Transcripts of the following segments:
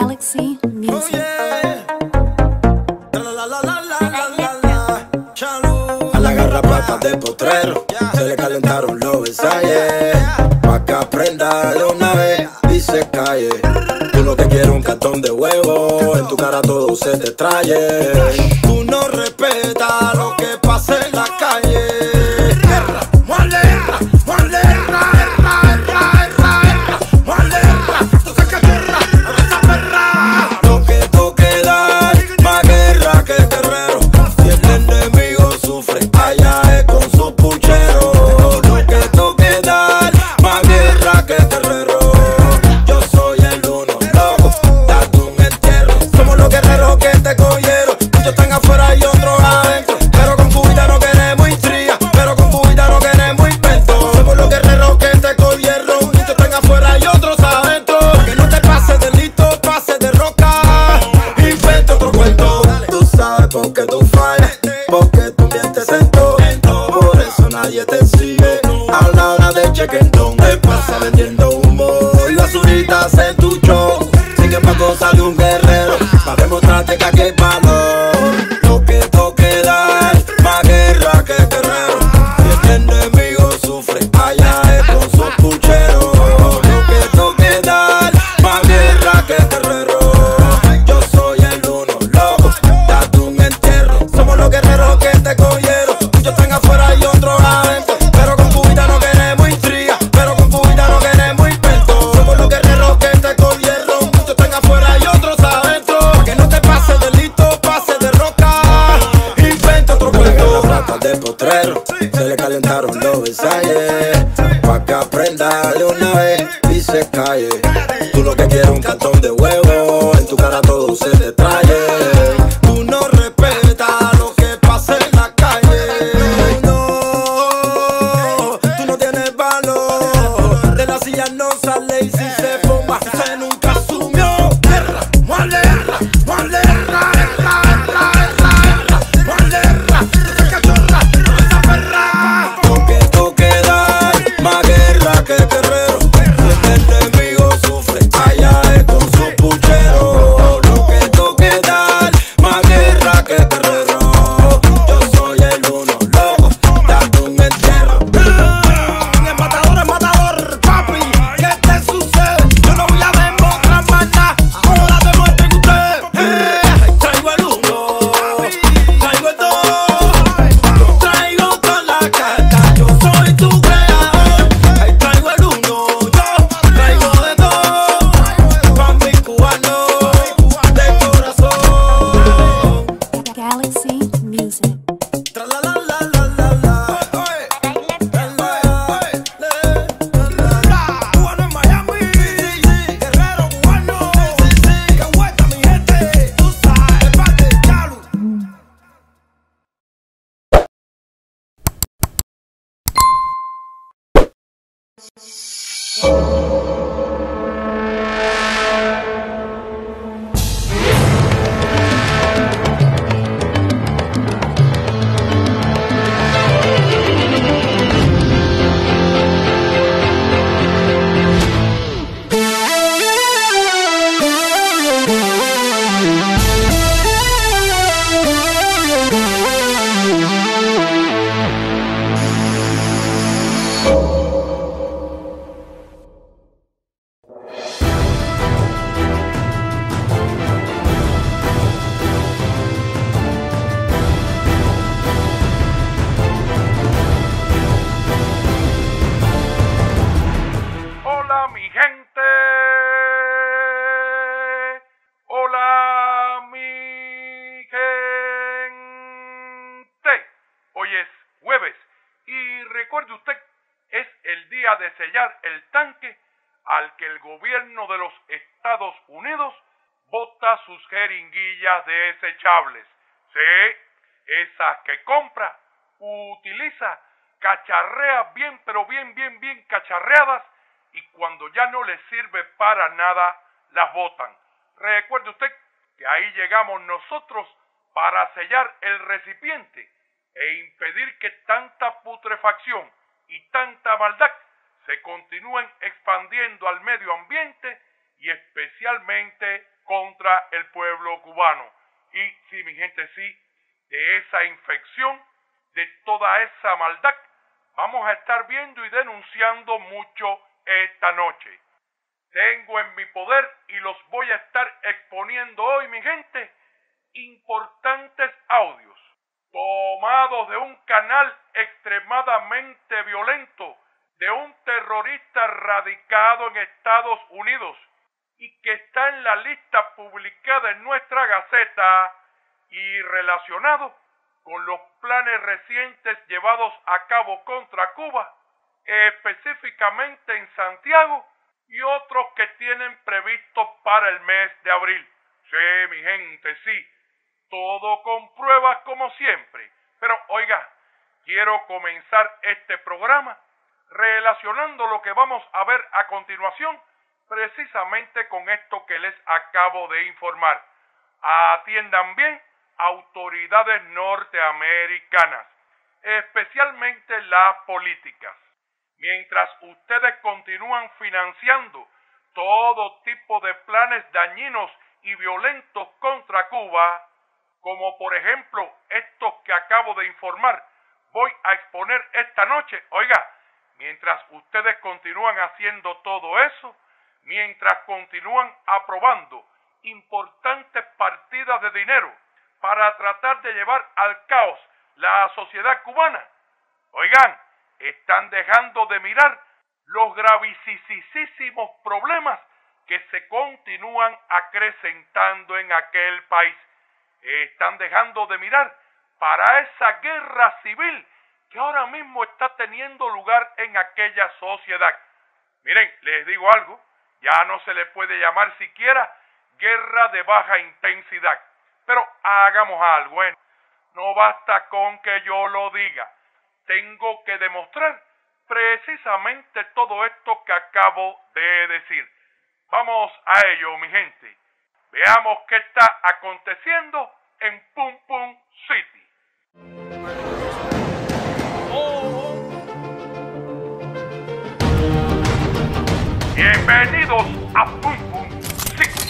Galaxy Oh Music. yeah. A la garrapata de potrero se le calentaron los ensayos. Pa' que aprenda de una vez y se calle. Tú lo que quieres un cartón de huevo, en tu cara todo se te traye. Tú no respetas lo que pasa en la calle. Guerra, muerra, muerra, tú sacas guerra, a esa perra. Lo que tú quedas, más guerra que guerrero. Si el enemigo sufre, allá es con su puchero. Lo que tú quedas, más guerra que guerrero. Yo soy el uno, loco, date un entierro. Somos los guerreros que te cogieron. Muchos están afuera y otros adentro. Pero con tu vida no queremos intriga, pero con tu vida no queremos invento. Somos los guerreros que te cogieron. Muchos están afuera y otros adentro. Que no te pases de listo, pases de roca. Inventa otro cuento. Tú sabes por qué tú fallas, porque tú mientes en todo. Por eso nadie te sigue a la hora de chequentón. Te pasa vendiendo humo y basuritas en tu show. Sigue pa' cosas de un guerrero, pa' demostrarte que aquí hay valor. Lo que toque dar, más guerra que guerrero. Si el enemigo sufre, allá es con su puchero. Lo que toque dar, más guerra que guerrero. Yo soy el uno, loco, date un entierro. Somos los guerreros que te cogieron. Muchos están afuera y otros adentro. Pero con tu vida no queremos intriga, pero con tu vida no queremos invento. Somos los guerreros que te cogieron. Muchos están afuera y otros adentro. Pa' que no te pases de listo, pases de roca. Inventa otro cuento. Las ratas de potrero se le calentaron los ensayos. Pa' que aprenda de una vez y se calle. Tú lo que quieres un cartón de huevo, en tu cara todo se te traye. Tú no respetas lo que pasa en la calle. No, tú no tienes valor. De la silla no sale y si se forma se nunca asumió. Guerra, muerra, muerra, esa cachorra, esa perra. Porque tú quedas, más guerra que guerrero. Si el enemigo sufre, allá es con su puchero. Lo que tú quedas, más guerra que guerrero. Yo soy el uno, loco, date un entierro. El matador, papi, ¿qué te sucede? Yo no voy a demostrar más nada, ahora demuestren ustedes. Traigo el uno, traigo el dos, traigo toda la carta, yo soy tu creador. Traigo el uno, yo traigo de dos, pa' mi cubano, de corazón. Galaxy Music. Tra la la la la la la. Cubano en Miami, guerrero cubano, que vuelta mi gente, tú sabes, el parte de Chalu. Hola mi gente, hola mi gente. Hoy es jueves y recuerde usted, es el día de sellar el tanque al que el gobierno de los Estados Unidos bota sus jeringuillas desechables. Sí, esas que compra, utiliza, cacharrea bien, pero bien cacharreadas, y cuando ya no les sirve para nada, las botan. Recuerde usted que ahí llegamos nosotros para sellar el recipiente e impedir que tanta putrefacción y tanta maldad se continúen expandiendo al medio ambiente y especialmente contra el pueblo cubano. Y sí, mi gente, sí, de esa infección, de toda esa maldad, vamos a estar viendo y denunciando mucho esta noche. Tengo en mi poder y los voy a estar exponiendo hoy, mi gente, importantes audios tomados de un canal extremadamente violento de un terrorista radicado en Estados Unidos y que está en la lista publicada en nuestra Gaceta y relacionado con los planes recientes llevados a cabo contra Cuba, específicamente en Santiago, y otros que tienen previstos para el mes de abril. Sí, mi gente, sí, todo con pruebas como siempre. Pero oiga, quiero comenzar este programa relacionando lo que vamos a ver a continuación precisamente con esto que les acabo de informar. Atiendan bien, autoridades norteamericanas, especialmente las políticas. Mientras ustedes continúan financiando todo tipo de planes dañinos y violentos contra Cuba, como por ejemplo estos que acabo de informar, voy a exponer esta noche. Oiga, mientras ustedes continúan haciendo todo eso, mientras continúan aprobando importantes partidas de dinero para tratar de llevar al caos la sociedad cubana, oigan, están dejando de mirar los gravísimos problemas que se continúan acrecentando en aquel país. Están dejando de mirar para esa guerra civil que ahora mismo está teniendo lugar en aquella sociedad. Miren, les digo algo, ya no se le puede llamar siquiera guerra de baja intensidad. Pero hagamos algo, no basta con que yo lo diga. Tengo que demostrar precisamente todo esto que acabo de decir. Vamos a ello, mi gente. Veamos qué está aconteciendo en Pum Pum City. Bienvenidos a Pum Pum City.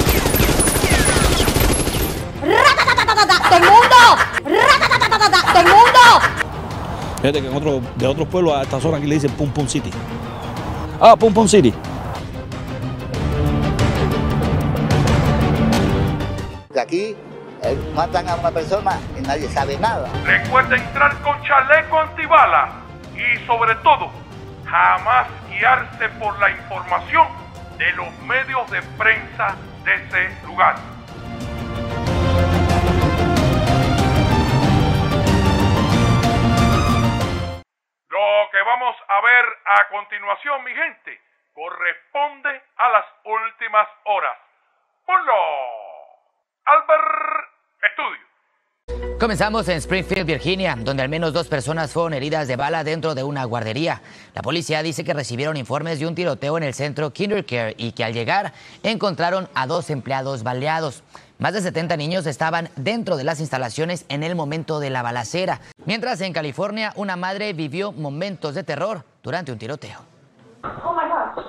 ¡Todo el mundo! ¡Todo el mundo! Fíjate que de otros pueblos a esta zona aquí le dicen Pum Pum City. Ah, Pum Pum City. Aquí matan a una persona y nadie sabe nada. Recuerda entrar con chaleco antibala y sobre todo, jamás guiarse por la información de los medios de prensa de ese lugar. Lo que vamos a ver a continuación, mi gente, corresponde a las últimas horas. Ponlo, Albert Estudio. Comenzamos en Springfield, Virginia, donde al menos 2 personas fueron heridas de bala dentro de una guardería. La policía dice que recibieron informes de un tiroteo en el centro KinderCare y que al llegar encontraron a 2 empleados baleados. Más de 70 niños estaban dentro de las instalaciones en el momento de la balacera. Mientras en California, una madre vivió momentos de terror durante un tiroteo. Oh my gosh.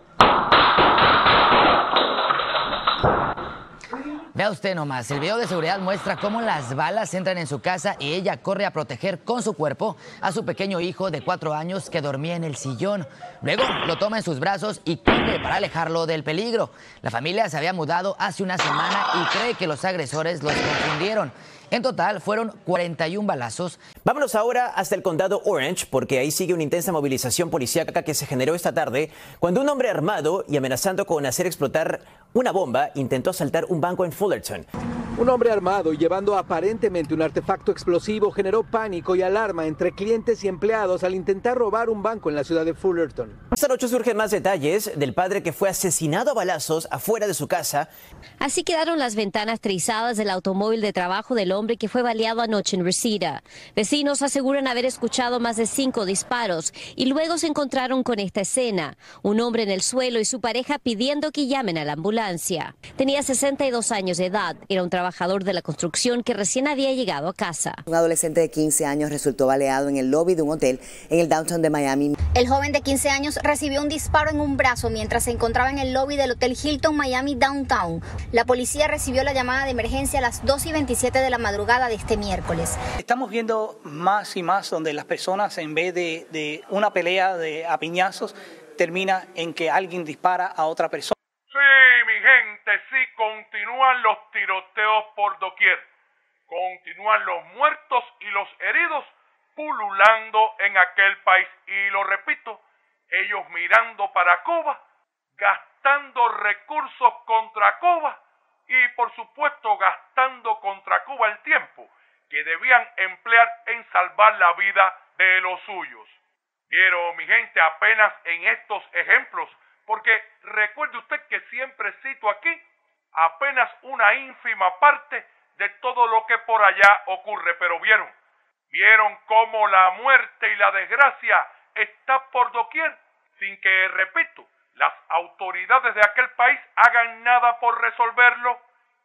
Vea usted nomás, el video de seguridad muestra cómo las balas entran en su casa y ella corre a proteger con su cuerpo a su pequeño hijo de 4 años que dormía en el sillón. Luego lo toma en sus brazos y corre para alejarlo del peligro. La familia se había mudado hace una semana y cree que los agresores los confundieron. En total fueron 41 balazos. Vámonos ahora hasta el condado Orange, porque ahí sigue una intensa movilización policíaca que se generó esta tarde cuando un hombre armado y amenazando con hacer explotar una bomba intentó asaltar un banco en Fullerton. Un hombre armado y llevando aparentemente un artefacto explosivo generó pánico y alarma entre clientes y empleados al intentar robar un banco en la ciudad de Fullerton. Esta noche surgen más detalles del padre que fue asesinado a balazos afuera de su casa. Así quedaron las ventanas trizadas del automóvil de trabajo del hombre que fue baleado anoche en Reseda. Vecinos aseguran haber escuchado más de 5 disparos y luego se encontraron con esta escena. Un hombre en el suelo y su pareja pidiendo que llamen a la ambulancia. Tenía 62 años de edad, era un trabajador trabajador de la construcción que recién había llegado a casa. Un adolescente de 15 años resultó baleado en el lobby de un hotel en el downtown de Miami. El joven de 15 años recibió un disparo en un brazo mientras se encontraba en el lobby del Hotel Hilton Miami Downtown. La policía recibió la llamada de emergencia a las 2:27 de la madrugada de este miércoles. Estamos viendo más y más donde las personas, en vez de una pelea a piñazos, termina en que alguien dispara a otra persona. Sí, mi gente, sí, continúan los tiroteos por doquier. Continúan los muertos y los heridos pululando en aquel país. Y lo repito, ellos mirando para Cuba, gastando recursos contra Cuba y por supuesto gastando contra Cuba el tiempo que debían emplear en salvar la vida de los suyos. Vieron, mi gente, apenas en estos ejemplos, porque recuerde usted que siempre cito aquí apenas una ínfima parte de todo lo que por allá ocurre, pero vieron cómo la muerte y la desgracia está por doquier, sin que, repito, las autoridades de aquel país hagan nada por resolverlo.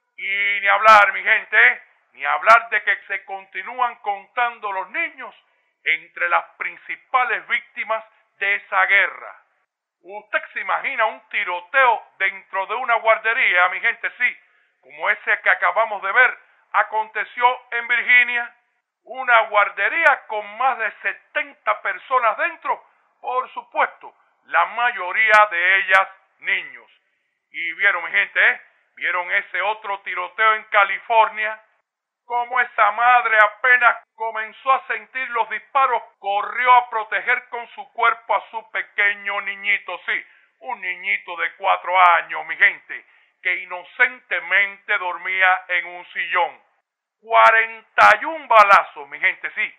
Y ni hablar, mi gente, ni hablar de que se continúan contando los niños entre las principales víctimas de esa guerra. ¿Usted se imagina un tiroteo dentro de una guardería, mi gente? Sí, como ese que acabamos de ver, aconteció en Virginia. Una guardería con más de 70 personas dentro, por supuesto, la mayoría de ellas niños. Y vieron, mi gente, vieron ese otro tiroteo en California, como esa madre apenas comenzó a sentir los disparos, corrió a proteger con su cuerpo a su pequeño niñito, sí, un niñito de 4 años, mi gente, que inocentemente dormía en un sillón. 41 balazos, mi gente, sí,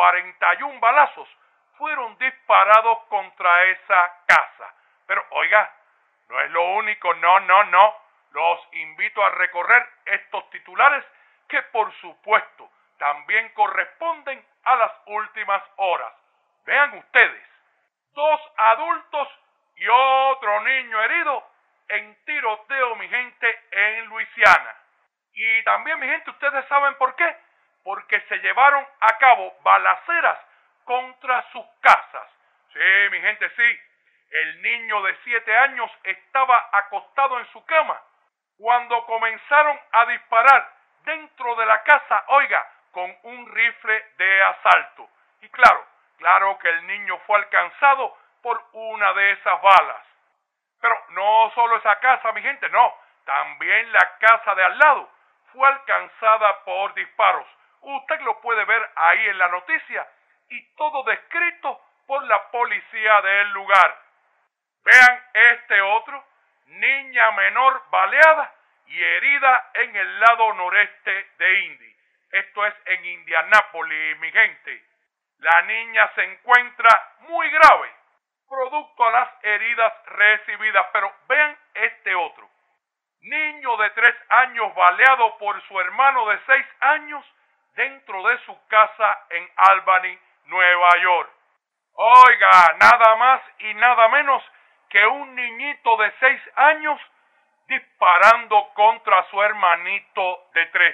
41 balazos fueron disparados contra esa casa. Pero, oiga, no es lo único, no. Los invito a recorrer estos titulares que, por supuesto, también corresponden a las últimas horas. Vean ustedes, 2 adultos y otro niño herido en tiroteo, mi gente, en Luisiana. Y también, mi gente, ¿ustedes saben por qué? Porque se llevaron a cabo balaceras contra sus casas. Sí, mi gente, sí. El niño de 7 años estaba acostado en su cama cuando comenzaron a disparar dentro de la casa, oiga, con un rifle de asalto. Y claro que el niño fue alcanzado por una de esas balas. Pero no solo esa casa, mi gente, no. También la casa de al lado fue alcanzada por disparos. Usted lo puede ver ahí en la noticia y todo descrito por la policía del lugar. Vean este otro, niña menor baleada y herida en el lado noreste de Indy. Esto es en Indianápolis, mi gente. La niña se encuentra muy grave, producto a las heridas recibidas. Pero vean este otro. Niño de 3 años baleado por su hermano de 6 años dentro de su casa en Albany, Nueva York. Oiga, nada más y nada menos que un niñito de 6 años disparando contra su hermanito de 3.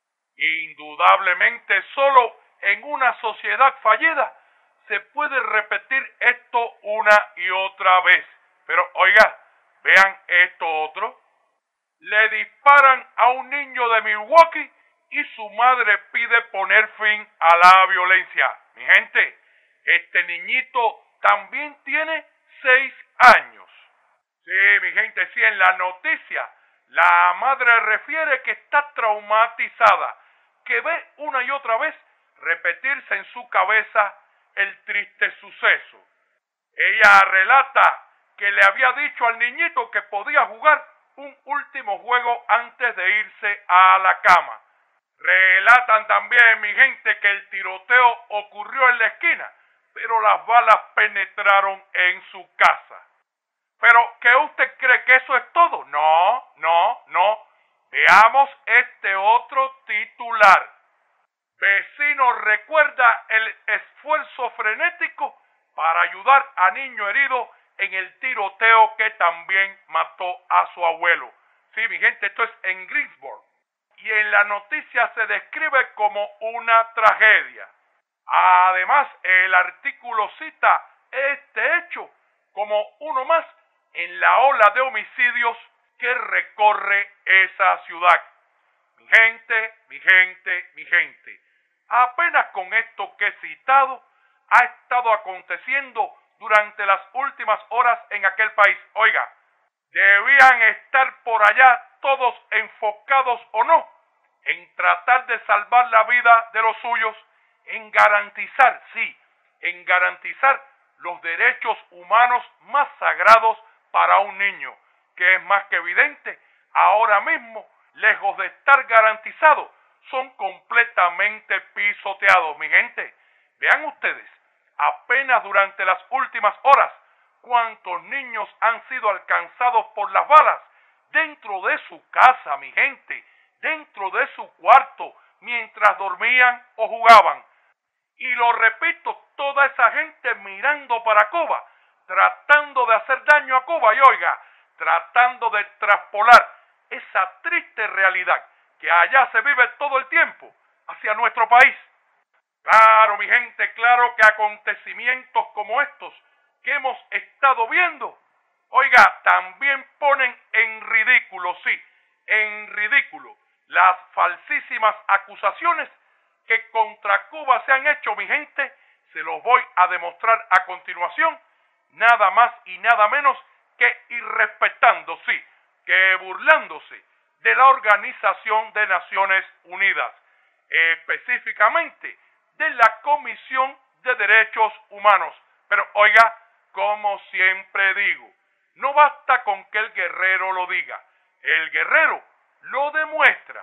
Indudablemente, solo en una sociedad fallida se puede repetir esto una y otra vez. Pero oiga, vean esto otro. Le disparan a un niño de Milwaukee y su madre pide poner fin a la violencia. Mi gente, este niñito también tiene 6 años. Sí, mi gente, sí, en la noticia la madre refiere que está traumatizada, que ve una y otra vez repetirse en su cabeza el triste suceso. Ella relata que le había dicho al niñito que podía jugar un último juego antes de irse a la cama. Relatan también, mi gente, que el tiroteo ocurrió en la esquina, pero las balas penetraron en su casa. ¿Pero qué usted cree que eso es todo? No. Veamos este otro titular. Vecino recuerda el esfuerzo frenético para ayudar a niño herido en el tiroteo que también mató a su abuelo. Sí, mi gente, esto es en Greensboro. y en la noticia se describe como una tragedia. Además, el artículo cita este hecho como uno más en la ola de homicidios que recorre esa ciudad. Mi gente, apenas con esto que he citado, ha estado aconteciendo durante las últimas horas en aquel país. Oiga, debían estar por allá todos enfocados o no en tratar de salvar la vida de los suyos, en garantizar, en garantizar los derechos humanos más sagrados para un niño, que es más que evidente, ahora mismo, lejos de estar garantizados, son completamente pisoteados. Mi gente, vean ustedes, apenas durante las últimas horas, cuántos niños han sido alcanzados por las balas dentro de su casa, mi gente, dentro de su cuarto, mientras dormían o jugaban. Y lo repito, toda esa gente mirando para Cuba, tratando de hacer daño a Cuba y oiga, tratando de traspolar esa triste realidad que allá se vive todo el tiempo hacia nuestro país. Claro, mi gente, claro que acontecimientos como estos que hemos estado viendo, oiga, también ponen en ridículo, en ridículo, las falsísimas acusaciones que contra Cuba se han hecho, mi gente. Se los voy a demostrar a continuación, nada más y nada menos que irrespetando, que burlándose de la Organización de Naciones Unidas, específicamente de la Comisión de Derechos Humanos. Pero oiga, como siempre digo, no basta con que el guerrero lo diga, el guerrero lo demuestra.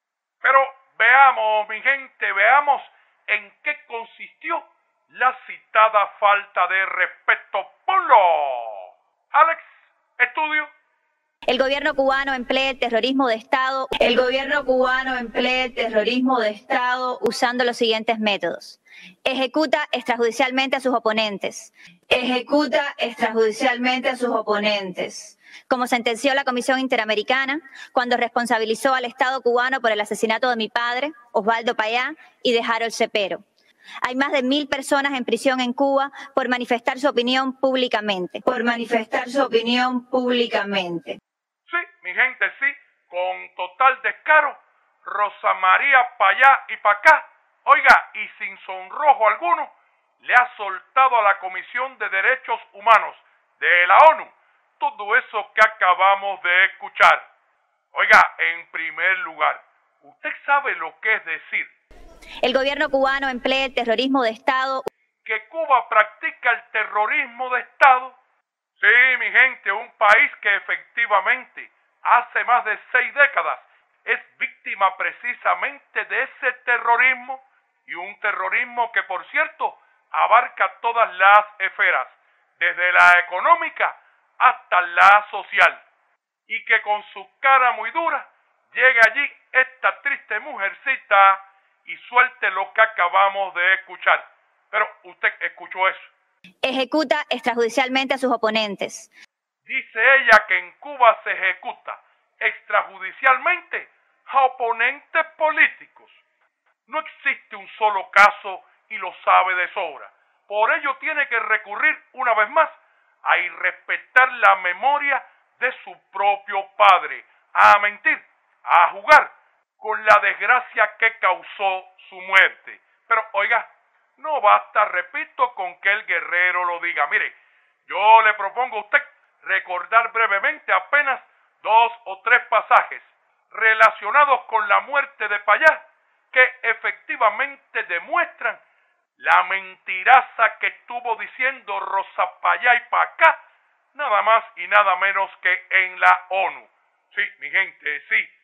Pero veamos, mi gente, veamos en qué consistió la citada falta de respeto. ¡Ponlo! Alex, estudio. El gobierno cubano emplea el terrorismo de Estado. El gobierno cubano emplea el terrorismo de Estado usando los siguientes métodos. Ejecuta extrajudicialmente a sus oponentes. Ejecuta extrajudicialmente a sus oponentes. Como sentenció la Comisión Interamericana cuando responsabilizó al Estado cubano por el asesinato de mi padre, Osvaldo Payá, y de Harold Cepero. Hay más de 1000 personas en prisión en Cuba por manifestar su opinión públicamente. Por manifestar su opinión públicamente. Sí, mi gente, con total descaro, Rosa María Payá y Pacá, oiga, y sin sonrojo alguno, le ha soltado a la Comisión de Derechos Humanos de la ONU todo eso que acabamos de escuchar. Oiga, en primer lugar, ¿usted sabe lo que es decir? El gobierno cubano emplea el terrorismo de Estado. ¿Que Cuba practica el terrorismo de Estado? Sí, mi gente, un país que efectivamente hace más de 6 décadas es víctima precisamente de ese terrorismo, y un terrorismo que, por cierto, abarca todas las esferas, desde la económica hasta la social, y que con su cara muy dura llega allí esta triste mujercita y suelte lo que acabamos de escuchar. Pero usted escuchó eso. Ejecuta extrajudicialmente a sus oponentes. Dice ella que en Cuba se ejecuta extrajudicialmente a oponentes políticos. No existe un solo caso y lo sabe de sobra. Por ello tiene que recurrir una vez más a irrespetar la memoria de su propio padre, a mentir, a jugar con la desgracia que causó su muerte. Pero oiga, no basta, repito, con que el guerrero lo diga. Mire, yo le propongo a usted recordar brevemente apenas 2 o 3 pasajes relacionados con la muerte de Payá que efectivamente demuestran la mentiraza que estuvo diciendo Rosa Payá y Pacá, nada más y nada menos que en la ONU. Sí, mi gente,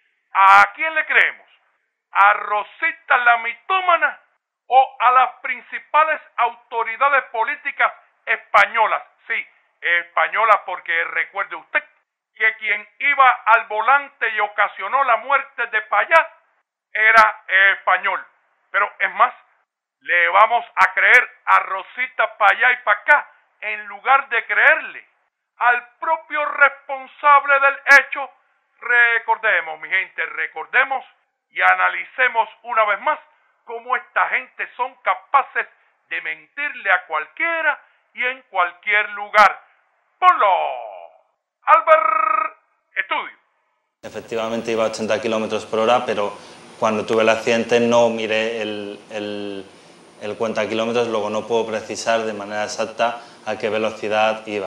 ¿A quién le creemos? ¿A Rosita la mitómana o a las principales autoridades políticas españolas? Sí, españolas, porque recuerde usted que quien iba al volante y ocasionó la muerte de Payá era español. Pero es más, le vamos a creer a Rosita Payá y Pacá en lugar de creerle al propio responsable del hecho. Recordemos, mi gente, recordemos y analicemos una vez más cómo esta gente son capaces de mentirle a cualquiera y en cualquier lugar. ¡Ponlo! Albert, estudio. Efectivamente iba a 80 kilómetros por hora, pero cuando tuve el accidente no miré el cuentakilómetros, luego no puedo precisar de manera exacta a qué velocidad iba.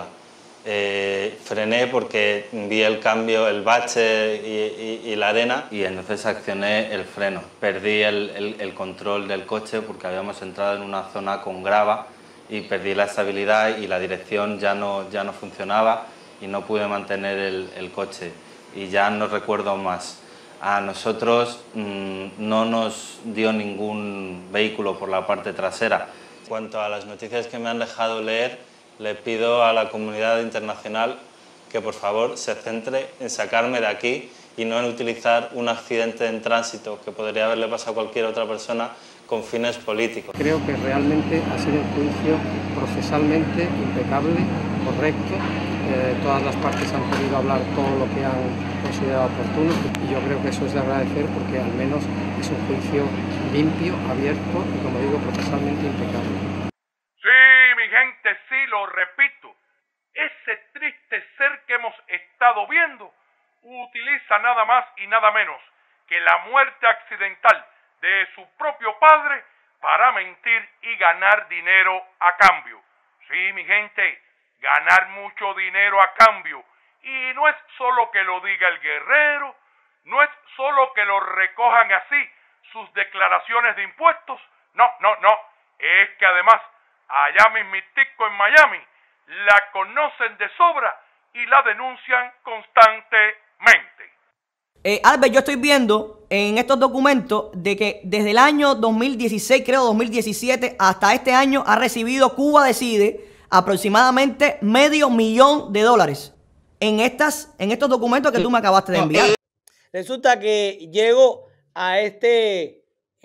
Frené porque vi el cambio, el bache y la arena, y entonces accioné el freno. Perdí el control del coche porque habíamos entrado en una zona con grava y perdí la estabilidad y la dirección ya no funcionaba y no pude mantener el coche y ya no recuerdo más. A nosotros no nos dio ningún vehículo por la parte trasera. En cuanto a las noticias que me han dejado leer, le pido a la comunidad internacional que por favor se centre en sacarme de aquí y no en utilizar un accidente en tránsito que podría haberle pasado a cualquier otra persona con fines políticos. Creo que realmente ha sido un juicio procesalmente impecable, correcto. Todas las partes han podido hablar todo lo que han considerado oportuno y yo creo que eso es de agradecer porque al menos es un juicio limpio, abierto y, como digo, procesalmente impecable. Sí, mi gente, sí, lo repito. Ese triste ser que hemos estado viendo utiliza nada más y nada menos que la muerte accidental de su propio padre para mentir y ganar dinero a cambio. Sí, mi gente, ganar mucho dinero a cambio. Y no es solo que lo diga el guerrero, no es solo que lo recojan así sus declaraciones de impuestos. No. Es que además, allá mismitico en Miami, la conocen de sobra y la denuncian constantemente. Albert, yo estoy viendo en estos documentos de que desde el año 2016, creo 2017, hasta este año ha recibido Cuba Decide aproximadamente $500,000 en estos documentos que tú me acabaste de enviar. Resulta que llego a este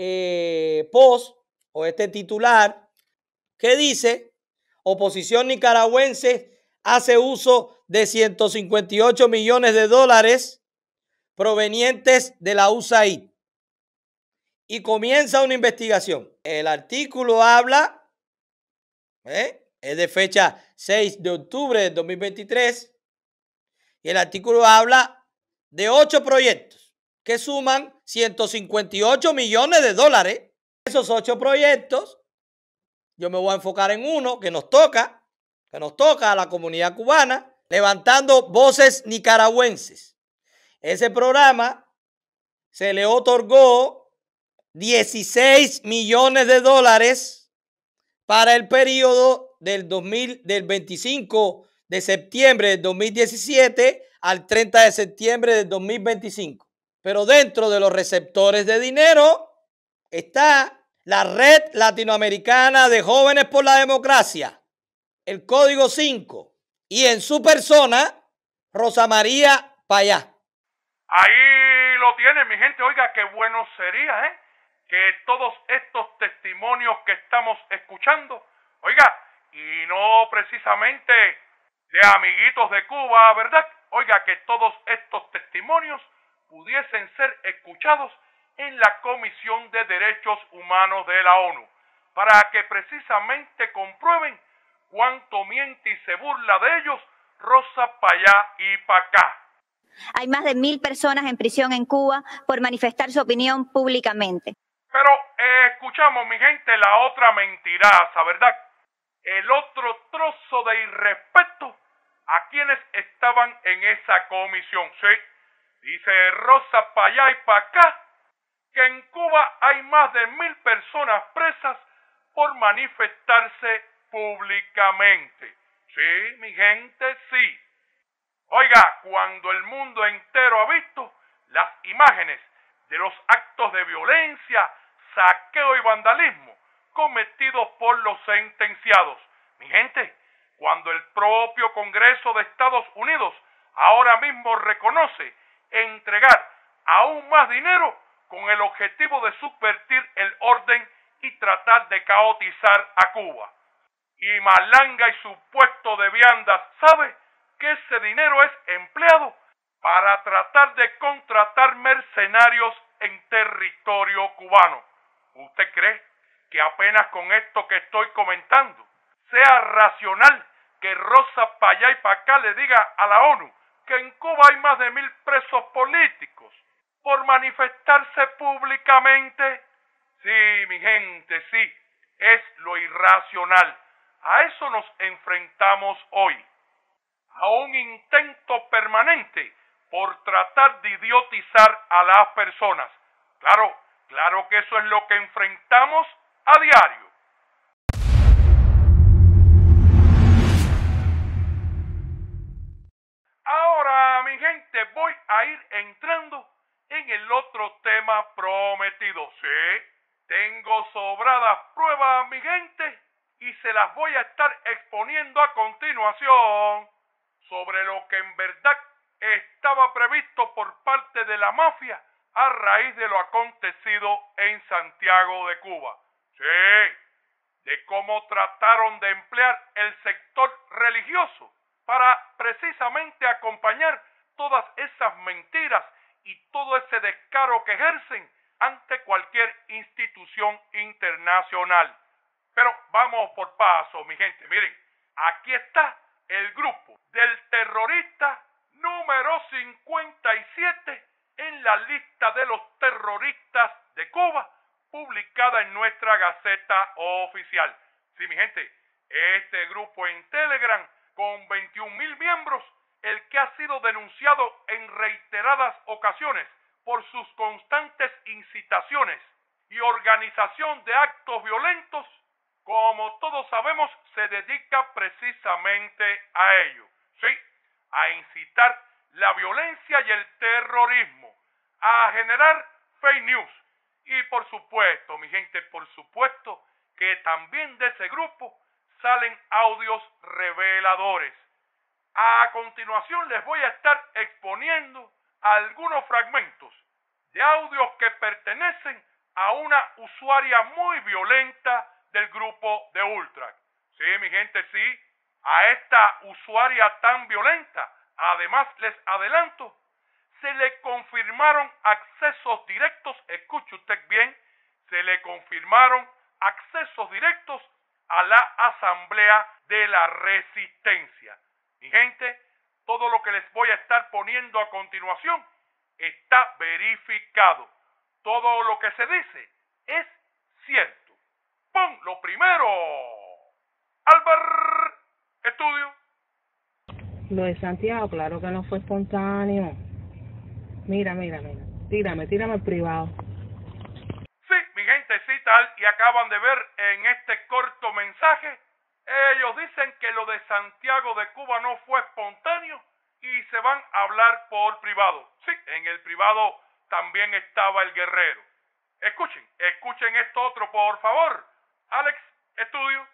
post o este titular que dice: oposición nicaragüense hace uso de $158 millones provenientes de la USAID y comienza una investigación. El artículo habla, es de fecha 6 de octubre de 2023, y el artículo habla de 8 proyectos que suman $158 millones. Esos 8 proyectos, yo me voy a enfocar en uno que nos toca a la comunidad cubana, levantando voces nicaragüenses. Ese programa se le otorgó $16 millones para el periodo del 25 de septiembre del 2017 al 30 de septiembre del 2025. Pero dentro de los receptores de dinero está la Red Latinoamericana de Jóvenes por la Democracia, el Código 5, y en su persona, Rosa María Payá. Ahí lo tienen, mi gente. Oiga, qué bueno sería, que todos estos testimonios que estamos escuchando, oiga, y no precisamente de amiguitos de Cuba, ¿verdad? Oiga, que todos estos testimonios pudiesen ser escuchados en la Comisión de Derechos Humanos de la ONU, para que precisamente comprueben cuánto miente y se burla de ellos Rosa pa' allá y pa' acá. Hay más de 1.000 personas en prisión en Cuba por manifestar su opinión públicamente. Pero escuchamos, mi gente, la otra mentiraza, ¿verdad? El otro trozo de irrespeto a quienes estaban en esa comisión. Sí, dice Rosa pa' allá y pa' acá que en Cuba hay más de 1.000 personas presas por manifestarse públicamente. Sí, mi gente, sí. Oiga, cuando el mundo entero ha visto las imágenes de los actos de violencia, saqueo y vandalismo cometidos por los sentenciados. Mi gente, cuando el propio Congreso de Estados Unidos ahora mismo reconoce entregar aún más dinero con el objetivo de subvertir el orden y tratar de caotizar a Cuba. Y Malanga y su puesto de viandas sabe que ese dinero es empleado para tratar de contratar mercenarios en territorio cubano. ¿Usted cree que apenas con esto que estoy comentando sea racional que Rosa pa' allá y pa' acá le diga a la ONU que en Cuba hay más de 1000 presos políticos por manifestarse públicamente? Sí, mi gente, sí, es lo irracional. A eso nos enfrentamos hoy, a un intento permanente por tratar de idiotizar a las personas. Claro que eso es lo que enfrentamos a diario. Ahora, mi gente, voy a ir entrando en el otro tema prometido. Sí, tengo sobradas pruebas, mi gente, y se las voy a estar exponiendo a continuación sobre lo que en verdad estaba previsto por parte de la mafia a raíz de lo acontecido en Santiago de Cuba. Sí, de cómo trataron de emplear el sector religioso para precisamente acompañar todas esas mentiras y todo ese descaro que ejercen ante cualquier institución internacional. Pero vamos por paso, mi gente. Miren, aquí está el grupo del terrorista número 57 en la lista de los terroristas de Cuba, publicada en nuestra Gaceta Oficial. Sí, mi gente, este grupo en Telegram, con 21,000 miembros, el que ha sido denunciado en reiteradas ocasiones por sus constantes incitaciones y organización de actos violentos, como todos sabemos, se dedica precisamente a ello. Sí, a incitar la violencia y el terrorismo, a generar fake news. Y por supuesto, mi gente, por supuesto que también de ese grupo salen audios reveladores. A continuación les voy a estar exponiendo algunos fragmentos de audios que pertenecen a una usuaria muy violenta del grupo de Ultra. Sí, mi gente, sí, a esta usuaria tan violenta, además les adelanto, se le confirmaron accesos directos, escuche usted bien, se le confirmaron accesos directos a la Asamblea de la Resistencia. Mi gente, todo lo que les voy a estar poniendo a continuación está verificado. Todo lo que se dice es cierto. ¡Pum! Lo primero. Albert Estudio. Lo de Santiago, claro que no fue espontáneo. Mira. Tírame el privado. Sí, mi gente, sí, tal, y acaban de ver en este corto mensaje, ellos dicen que lo de Santiago de Cuba no fue espontáneo y se van a hablar por privado. Sí, en el privado también estaba el guerrero. Escuchen esto otro, por favor. Alex Estudio.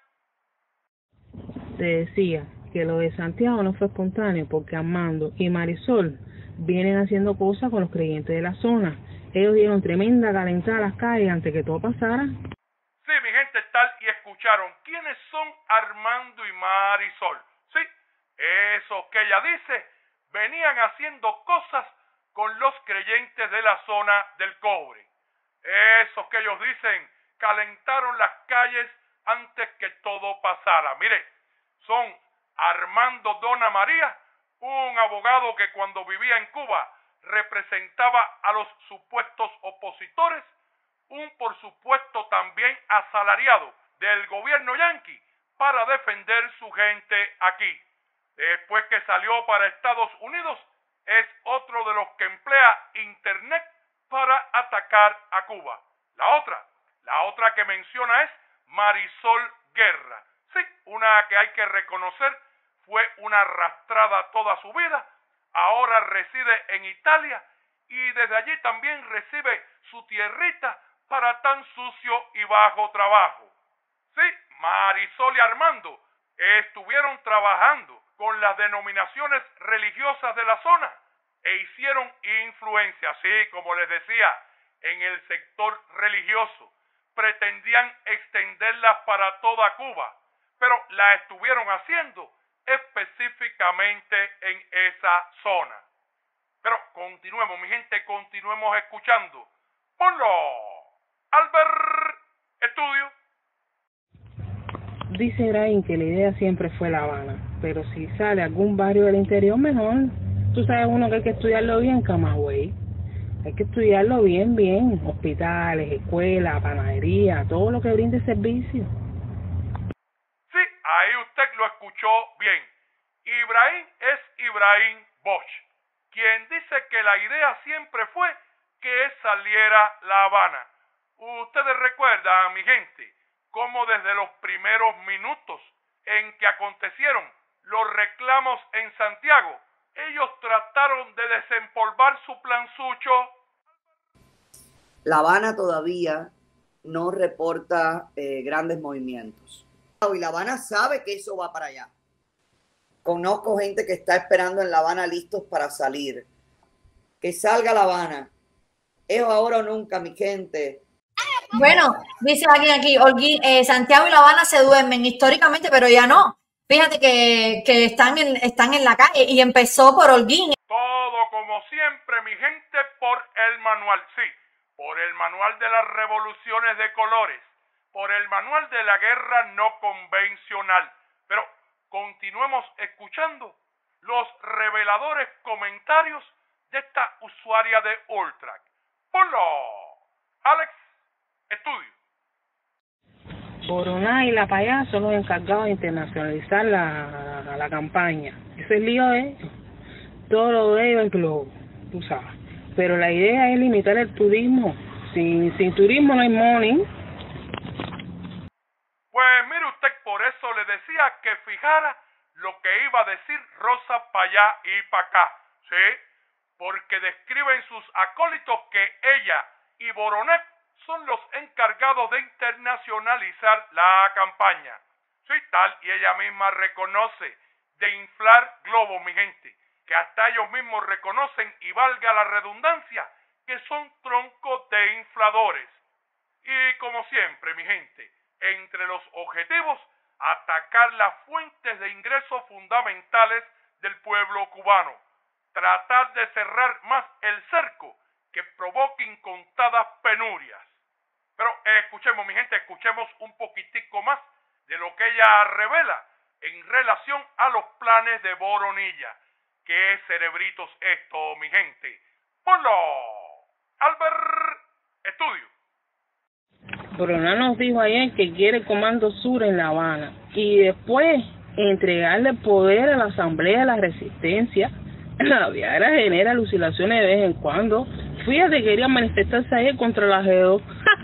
Te decía que lo de Santiago no fue espontáneo porque Armando y Marisol vienen haciendo cosas con los creyentes de la zona. Ellos dieron tremenda calentada a las calles antes que todo pasara. Sí, mi gente, tal, y escucharon quiénes son Armando y Marisol. Sí, esos que ella dice venían haciendo cosas con los creyentes de la zona del Cobre. Esos que ellos dicen calentaron las calles antes que todo pasara. Mire, son Armando Dona María, un abogado que cuando vivía en Cuba representaba a los supuestos opositores, un por supuesto también asalariado del gobierno yanqui para defender su gente aquí. Después que salió para Estados Unidos, es otro de los que emplea internet para atacar a Cuba. La otra que menciona es Marisol Guerra. Sí, una que hay que reconocer fue una arrastrada toda su vida, ahora reside en Italia y desde allí también recibe su tierrita para tan sucio y bajo trabajo. Sí, Marisol y Armando estuvieron trabajando con las denominaciones religiosas de la zona e hicieron influencia, sí, como les decía, en el sector religioso. Pretendían extenderlas para toda Cuba, pero la estuvieron haciendo específicamente en esa zona. Pero continuemos, mi gente, continuemos escuchando, Ponlo. Albert Estudio. Dice Brian que la idea siempre fue La Habana, pero si sale algún barrio del interior, mejor. Tú sabes uno que hay que estudiarlo bien, Camagüey. Hay que estudiarlo bien, bien. Hospitales, escuelas, panadería, todo lo que brinde servicio. Sí, ahí usted lo escuchó bien. Ibrahim es Ibrahim Bosch, quien dice que la idea siempre fue que saliera La Habana. Ustedes recuerdan, mi gente, cómo desde los primeros minutos en que acontecieron los reclamos en Santiago, ellos trataron de desempolvar su planzucho. La Habana todavía no reporta grandes movimientos. Y La Habana sabe que eso va para allá. Conozco gente que está esperando en La Habana listos para salir. Que salga La Habana. Es ahora o nunca, mi gente. Bueno, dice alguien aquí, Santiago y La Habana se duermen históricamente, pero ya no. Fíjate que están en la calle y empezó por Holguín. Todo como siempre, mi gente, por el manual, sí. Por el manual de las revoluciones de colores. Por el manual de la guerra no convencional. Pero continuemos escuchando los reveladores comentarios de esta usuaria de Ultrac. Ponlo, Alex Estudio. Boroná y La Payá son los encargados de internacionalizar la campaña. Ese es el lío de ellos. Todo lo de ellos es globo, tú sabes. Pero la idea es limitar el turismo. Sin turismo no hay money. Pues mire usted, por eso le decía que fijara lo que iba a decir Rosa para allá y para acá, ¿sí? Porque describen sus acólitos que ella y Boronet son los encargados de internacionalizar la campaña. Sí, tal, y ella misma reconoce de inflar globos, mi gente, que hasta ellos mismos reconocen, y valga la redundancia, que son troncos de infladores. Y como siempre, mi gente, entre los objetivos, atacar las fuentes de ingresos fundamentales del pueblo cubano, tratar de cerrar más el cerco que provoque incontadas penurias. Pero escuchemos, mi gente, escuchemos un poquitico más de lo que ella revela en relación a los planes de Boronilla. ¿Qué cerebritos esto, mi gente? Ponlo, Albert Estudio. Boroná nos dijo ayer que quiere el Comando Sur en La Habana y después entregarle poder a la Asamblea de la Resistencia. La Viagra genera alucinaciones de vez en cuando. Fíjate, quería manifestarse ayer contra la G2.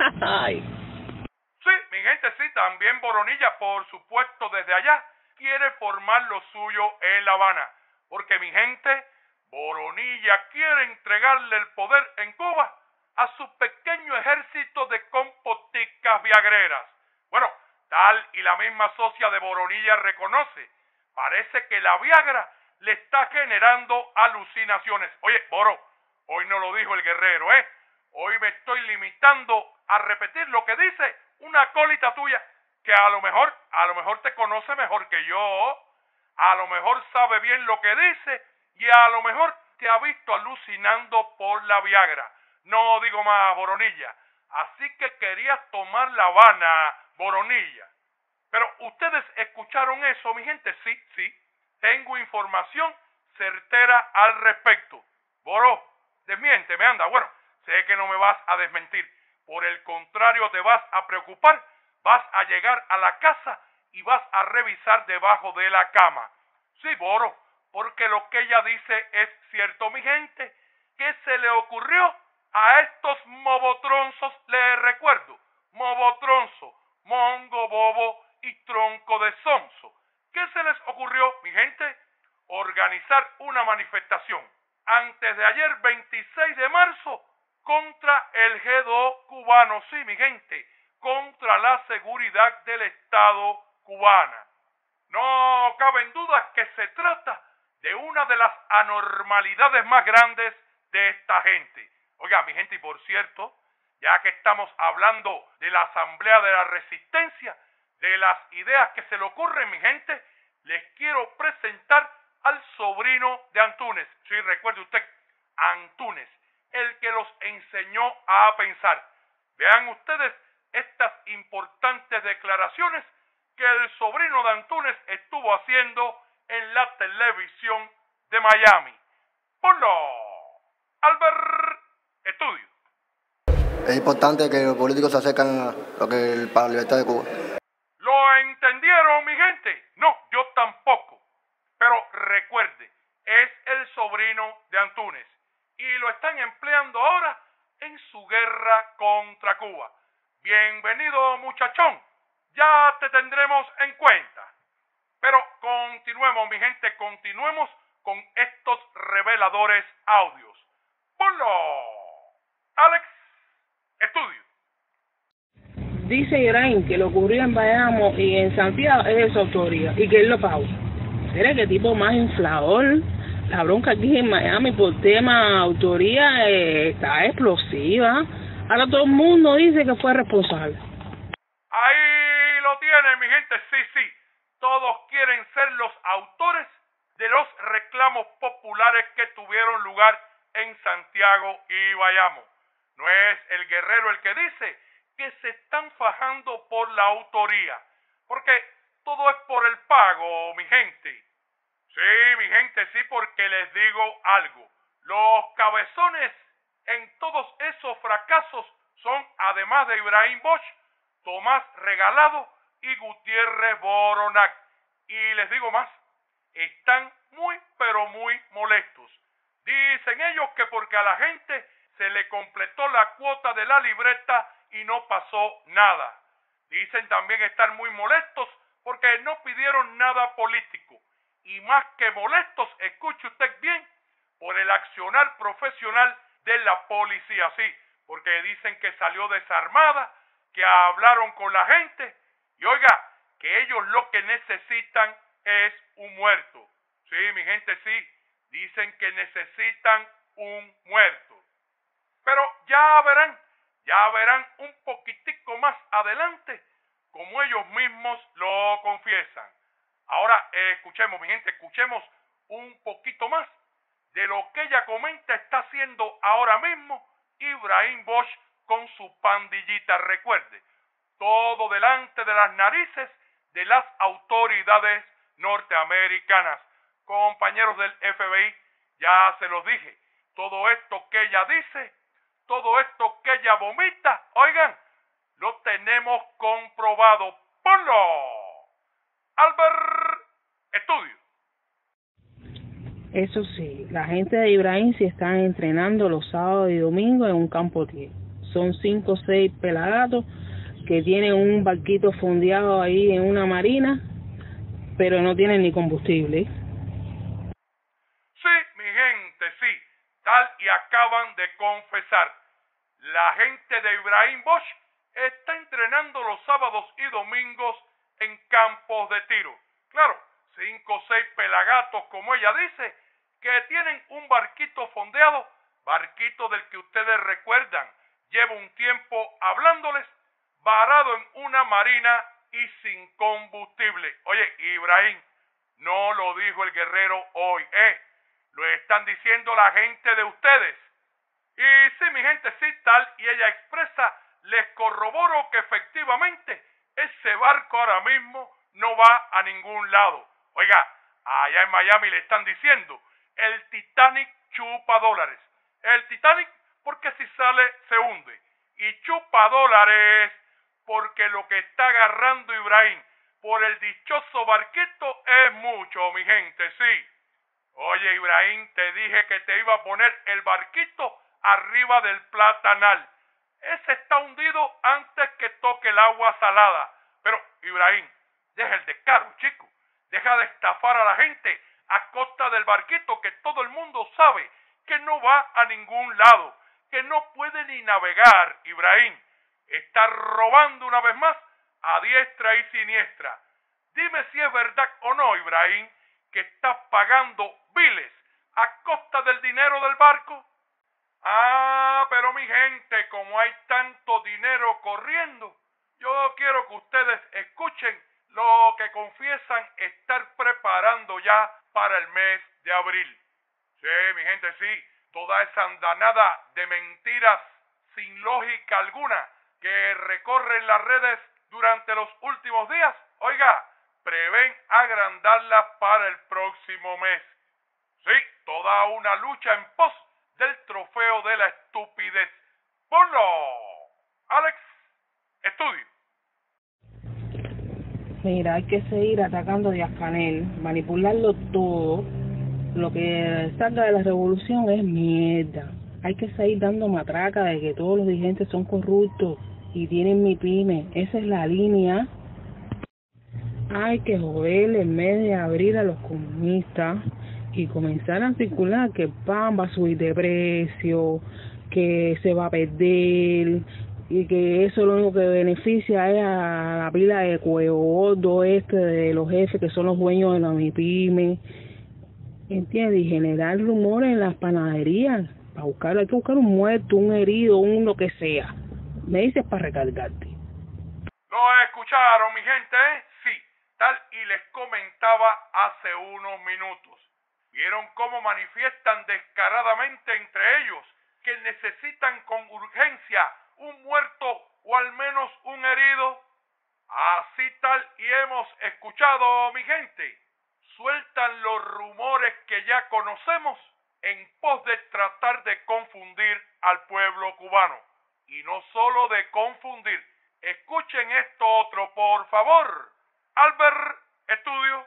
Sí, mi gente, sí, también Boronilla, por supuesto, desde allá, quiere formar lo suyo en La Habana. Porque, mi gente, Boronilla quiere entregarle el poder en Cuba a su pequeño ejército de compoticas viagreras. Bueno, tal y la misma socia de Boronilla reconoce, parece que la Viagra le está generando alucinaciones. Oye, Boro, hoy no lo dijo el guerrero, ¿eh? Hoy me estoy limitando a repetir lo que dice una acólita tuya, que a lo mejor te conoce mejor que yo, a lo mejor sabe bien lo que dice y a lo mejor te ha visto alucinando por la Viagra. No digo más, Boronilla. Así que querías tomar La Habana, Boronilla. Pero ustedes escucharon eso, mi gente. Sí. Tengo información certera al respecto. Boro, desmiénteme, anda. Bueno, sé que no me vas a desmentir. Por el contrario, te vas a preocupar. Vas a llegar a la casa y vas a revisar debajo de la cama. Sí, Boro, porque lo que ella dice es cierto, mi gente. ¿Qué se le ocurrió a estos mobotronzos? Les recuerdo, mobotronzo, mongo, bobo y tronco de sonso. ¿Qué se les ocurrió, mi gente? Organizar una manifestación antes de ayer, 26 de marzo, contra el G2 cubano. Sí, mi gente, contra la seguridad del Estado cubana. No caben dudas que se trata de una de las anormalidades más grandes de esta gente. Oiga, mi gente, y por cierto, ya que estamos hablando de la Asamblea de la Resistencia, de las ideas que se le ocurren, mi gente, les quiero presentar al sobrino de Antúnez. Sí, recuerde usted, Antúnez, el que los enseñó a pensar. Vean ustedes estas importantes declaraciones que el sobrino de Antúnez estuvo haciendo en la televisión de Miami. Ponlo, Albert Estudio. Es importante que los políticos se acercan a lo que para la libertad de Cuba. ¿Lo entendieron, mi gente? No, yo tampoco. Pero recuerde, es el sobrino de Antúnez y lo están empleando ahora en su guerra contra Cuba. Bienvenido, muchachón. Ya te tendremos en cuenta. Pero continuemos, mi gente, continuemos con estos reveladores audios. Ponlo, Alex Estudio. Dice Ibrahim que lo ocurrió en Bayamo y en Santiago es de su autoría y que él lo pagó. Mira qué tipo más inflador. La bronca aquí en Miami por tema autoría está explosiva. Ahora todo el mundo dice que fue responsable. Ahí lo tienen, mi gente. Sí. Todos quieren ser los autores de los reclamos populares que tuvieron lugar en Santiago y Bayamo. No es el guerrero el que dice que se están fajando por la autoría, porque todo es por el pago, mi gente. Sí, mi gente, sí, porque les digo algo. Los cabezones en todos esos fracasos son, además de Ibrahim Bosch, Tomás Regalado y Gutiérrez Boronac. Y les digo más, están muy, pero muy molestos. Dicen ellos que porque a la gente se le completó la cuota de la libreta y no pasó nada. Dicen también estar muy molestos porque no pidieron nada político. Y más que molestos, escuche usted bien, por el accionar profesional de la policía, sí, porque dicen que salió desarmada, que hablaron con la gente, y oiga, que ellos lo que necesitan es un muerto. Sí, mi gente, sí, dicen que necesitan un muerto. Pero ya verán un poquitico más adelante, como ellos mismos lo confiesan. Ahora escuchemos, mi gente, escuchemos un poquito más de lo que ella comenta está haciendo ahora mismo Ibrahim Bosch con su pandillita. Recuerde, todo delante de las narices de las autoridades norteamericanas. Compañeros del FBI, ya se los dije, todo esto que ella dice, todo esto que ella vomita, oigan, lo tenemos comprobado. ¡Ponlo! Albert Estudio. Eso sí, la gente de Ibrahim se están entrenando los sábados y domingos en un campo tierra. Son 5 o 6 pelagatos que tienen un barquito fondeado ahí en una marina, pero no tienen ni combustible. Sí, mi gente, sí, tal y acaban de confesar. La gente de Ibrahim Bosch está entrenando los sábados y domingos en campos de tiro. Claro, 5 o 6 pelagatos, como ella dice, que tienen un barquito fondeado, barquito del que ustedes recuerdan. Llevo un tiempo hablándoles, varado en una marina y sin combustible. Oye, Ibrahim, no lo dijo el guerrero hoy, lo están diciendo la gente de ustedes. Y sí, mi gente, sí, tal y ella expresa, les corroboro que efectivamente ese barco ahora mismo no va a ningún lado. Oiga, allá en Miami le están diciendo, el Titanic chupa dólares. El Titanic porque si sale se hunde. Y chupa dólares porque lo que está agarrando Ibrahim por el dichoso barquito es mucho, mi gente, sí. Oye, Ibrahim, te dije que te iba a poner el barquito arriba del platanal. Ese está hundido antes que toque el agua salada. Pero, Ibrahim, deja el descaro, chico. Deja de estafar a la gente a costa del barquito que todo el mundo sabe que no va a ningún lado, que no puede ni navegar, Ibrahim. Está robando una vez más a diestra y siniestra. Dime si es verdad o no, Ibrahim, que estás pagando biles a costa del dinero del barco. Ah, pero mi gente, como hay tanto dinero corriendo, yo quiero que ustedes escuchen lo que confiesan estar preparando ya para el mes de abril. Sí, mi gente, sí. toda esa andanada de mentiras sin lógica alguna que recorren las redes durante los últimos días, oiga, prevén agrandarlas para el próximo mes. Sí, toda una lucha en pos del trofeo de la estupidez. ¡Ponlo! Alex, estudio. Mira, hay que seguir atacando a Díaz-Canel, manipularlo todo. Lo que salga de la revolución es mierda. Hay que seguir dando matraca de que todos los dirigentes son corruptos y tienen mi pyme. Esa es la línea. Hay que joder el mes de abril a los comunistas y comenzar a circular que el pan va a subir de precio, que se va a perder y que eso lo único que beneficia es a la pila de cuello gordo de los jefes que son los dueños de la MIPYME, ¿entiendes? Y generar rumores en las panaderías para buscar, hay que buscar un muerto, un herido, un lo que sea. Me dices para recargarte. ¿Lo escucharon, mi gente? Sí, tal y les comentaba hace unos minutos. ¿Vieron cómo manifiestan descaradamente entre ellos que necesitan con urgencia un muerto o al menos un herido? Así tal y hemos escuchado, mi gente. Sueltan los rumores que ya conocemos en pos de tratar de confundir al pueblo cubano. Y no solo de confundir. Escuchen esto otro, por favor. Albert, estudio.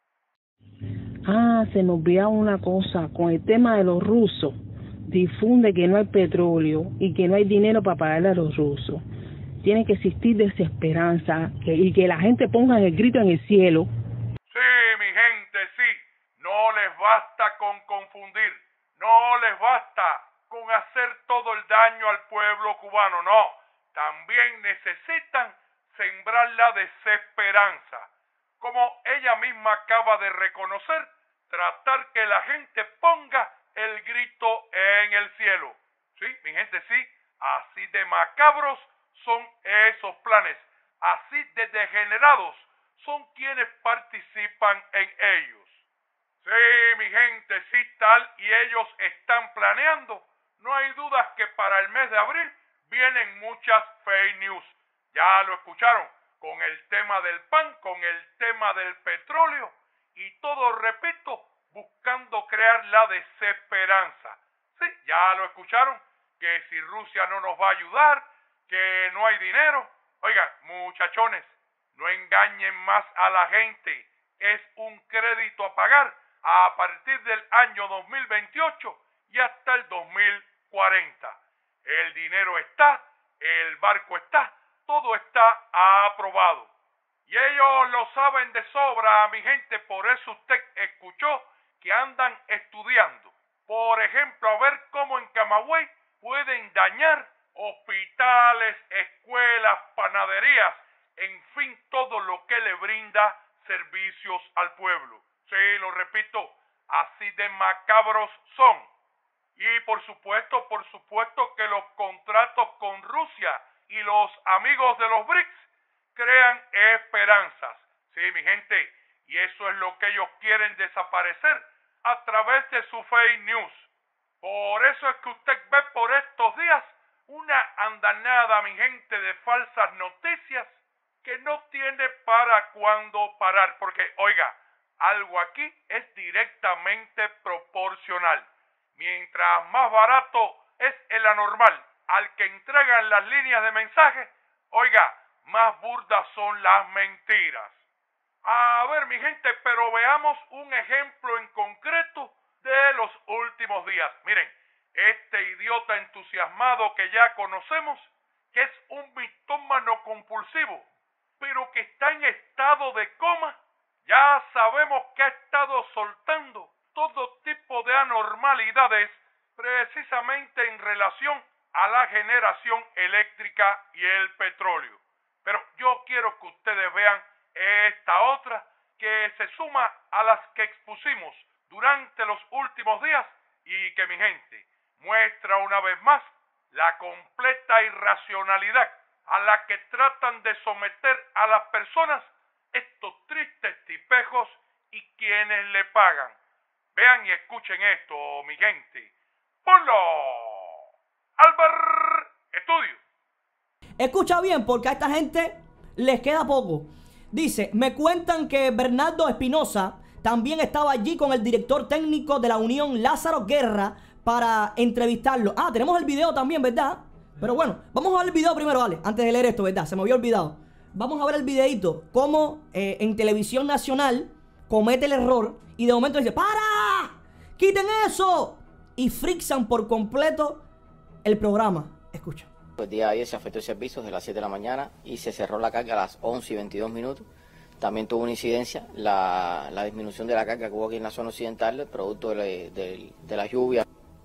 Se me olvidaba una cosa, con el tema de los rusos, difunde que no hay petróleo y que no hay dinero para pagarle a los rusos. Tiene que existir desesperanza y que la gente ponga el grito en el cielo. Sí, mi gente, sí. No les basta con confundir, no les basta con hacer todo el daño al pueblo cubano, no. También necesitan sembrar la desesperanza. Como ella misma acaba de reconocer, tratar que la gente ponga el grito en el cielo. Sí, mi gente, sí, así de macabros son esos planes, así de degenerados son quienes participan en ellos. Sí, mi gente, sí, tal y ellos están planeando. No hay dudas que para el mes de abril vienen muchas fake news. Ya lo escucharon, con el tema del pan, con el tema del petróleo y todo, repito, buscando crear la desesperanza. Sí, ya lo escucharon, que si Rusia no nos va a ayudar, que no hay dinero. Oigan, muchachones, no engañen más a la gente. Es un crédito a pagar a partir del año 2028 y hasta el 2040. El dinero está, el barco está, todo está aprobado. Y ellos lo saben de sobra, mi gente, por eso usted escuchó que andan estudiando. Por ejemplo, a ver cómo en Camagüey pueden dañar hospitales, escuelas, panaderías, en fin, todo lo que le brinda servicios al pueblo. Sí, lo repito, así de macabros son. Y por supuesto que los contratos con Rusia y los amigos de los BRICS crean esperanzas. Sí, mi gente, y eso es lo que ellos quieren desaparecer a través de su fake news. Por eso es que usted ve por estos días una andanada, mi gente, de falsas noticias que no tiene para cuándo parar. Porque, oiga, algo aquí es directamente proporcional. Mientras más barato es el anormal al que entregan las líneas de mensaje, oiga, más burdas son las mentiras. A ver, mi gente, pero veamos un ejemplo en concreto de los últimos días. Miren, este idiota entusiasmado que ya conocemos, que es un mitómano compulsivo, pero que está en estado de coma, ya sabemos que ha estado soltando todo tipo de anormalidades precisamente en relación a la generación eléctrica y el petróleo. Pero yo quiero que ustedes vean esta otra que se suma a las que expusimos durante los últimos días y que, mi gente, muestra una vez más la completa irracionalidad a la que tratan de someter a las personas estos tristes tipejos y quienes le pagan. Vean y escuchen esto, mi gente. Ponlo. Albert Estudio. Escucha bien, porque a esta gente les queda poco. Dice, me cuentan que Bernardo Espinosa también estaba allí con el director técnico de la Unión, Lázaro Guerra, para entrevistarlo. Ah, tenemos el video también, ¿verdad? Pero bueno, vamos a ver el video primero, vale, antes de leer esto, ¿verdad? Se me había olvidado. Vamos a ver el videito, cómo en televisión nacional comete el error y de momento dice, ¡para! ¡Quiten eso! Y frixan por completo el programa. Escucha. El día de ayer se afectó el servicio desde las 7 de la mañana y se cerró la carga a las 11 y 22 minutos. También tuvo una incidencia la disminución de la carga que hubo aquí en la zona occidental, producto de la lluvia.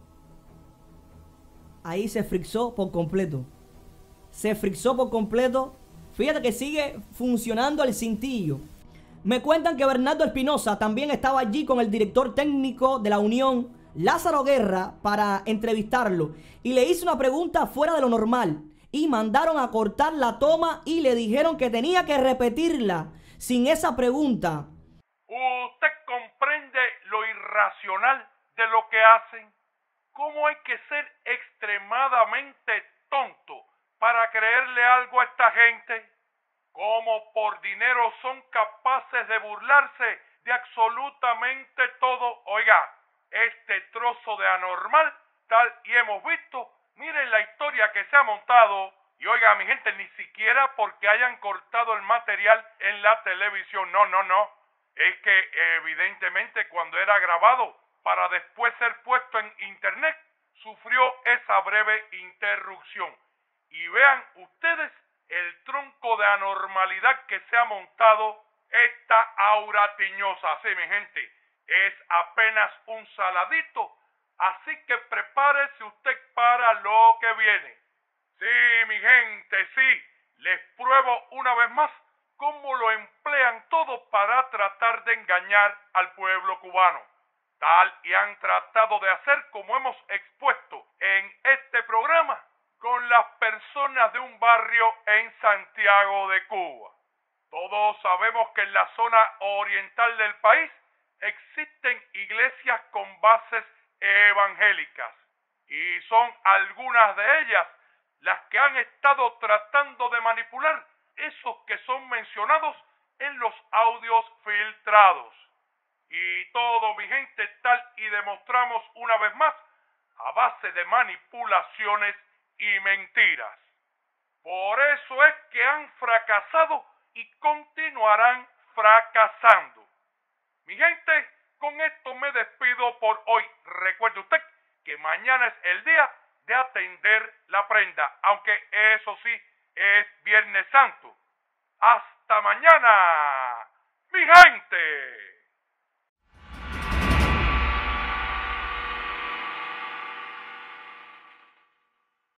Ahí se frixó por completo. Se frixó por completo. Fíjate que sigue funcionando el cintillo. Me cuentan que Bernardo Espinosa también estaba allí con el director técnico de la Unión, Lázaro Guerra, para entrevistarlo. Y le hizo una pregunta fuera de lo normal. Y mandaron a cortar la toma y le dijeron que tenía que repetirla sin esa pregunta. ¿Usted comprende lo irracional de lo que hacen? ¿Cómo hay que ser extremadamente tonto para creerle algo a esta gente? ¿Cómo por dinero son capaces de burlarse de absolutamente todo? Oiga, este trozo de anormal, tal y hemos visto, miren la historia que se ha montado. Y oiga, mi gente, ni siquiera porque hayan cortado el material en la televisión, no. Es que evidentemente cuando era grabado para después ser puesto en internet, sufrió esa breve interrupción. Y vean ustedes el tronco de anormalidad que se ha montado esta aura tiñosa. Sí, mi gente, es apenas un saladito, así que prepárese usted para lo que viene. Sí, mi gente, sí, les pruebo una vez más cómo lo emplean todo para tratar de engañar al pueblo cubano. Tal y han tratado de hacer, como hemos expuesto en este programa, con las personas de un barrio en Santiago de Cuba. Todos sabemos que en la zona oriental del país existen iglesias con bases evangélicas y son algunas de ellas las que han estado tratando de manipular esos que son mencionados en los audios filtrados. Y todo, mi gente, tal y demostramos una vez más a base de manipulaciones y mentiras. Por eso es que han fracasado y continuarán fracasando. Mi gente, con esto me despido por hoy. Recuerde usted que mañana es el día de atender la prenda, aunque eso sí es Viernes Santo. ¡Hasta mañana, mi gente!